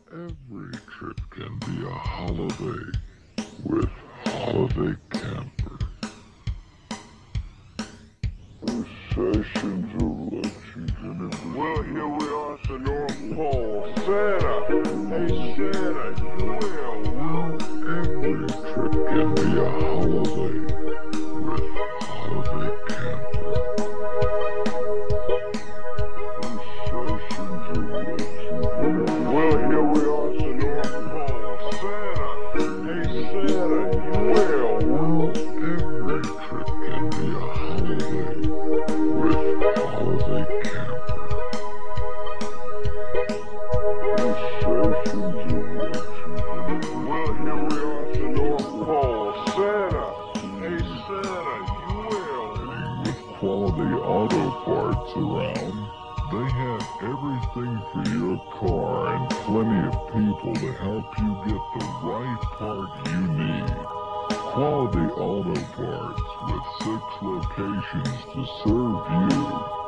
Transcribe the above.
Every trip can be a holiday with Holiday Camper. Sessions of Lexington. Well, here we are at the North Pole. Santa! Hey, Santa, you will. Every trip can be a holiday with Holiday Camper. Sessions of Lexington. Well, here we are at the North Pole. Santa! Hey, Santa, you will. Every trip can be a holiday with Holiday Camper. Sessions of Lexington. Well, here we are at the North Pole. Santa! Hey, Santa, you will. With quality auto parts around, they have everything for your car and plenty of people to help you get the right part you need. Quality auto parts with 6 locations to serve you.